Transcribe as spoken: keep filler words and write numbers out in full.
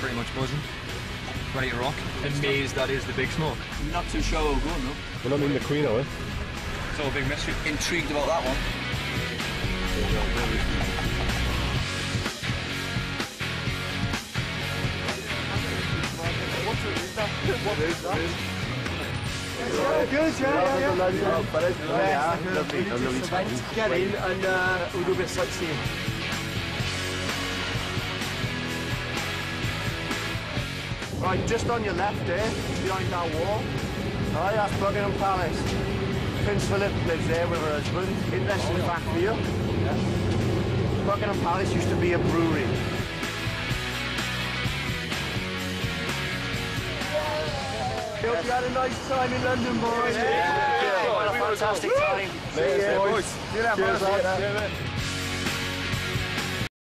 pretty much buzzing. Ready to rock. Amazed that is the Big Smoke. I'm not too sure we're going though. We're not in the Queen, are we? It's all a big mystery. Intrigued about that one. What is that? Yeah, good, yeah, yeah, yeah. Oh, but it's Yeah, yeah, lovely. we lovely just time. survived to get in and uh, we'll do a bit of sightseeing. Right, just on your left there, behind that wall. Oh, that's Buckingham Palace. Prince Philip lives there with her husband. Interesting fact for you. Yeah. Buckingham Palace used to be a brewery. Hope you had a nice time in London, boys. Yeah, yeah. What a fantastic time. Cheers, boys. See you later, boys.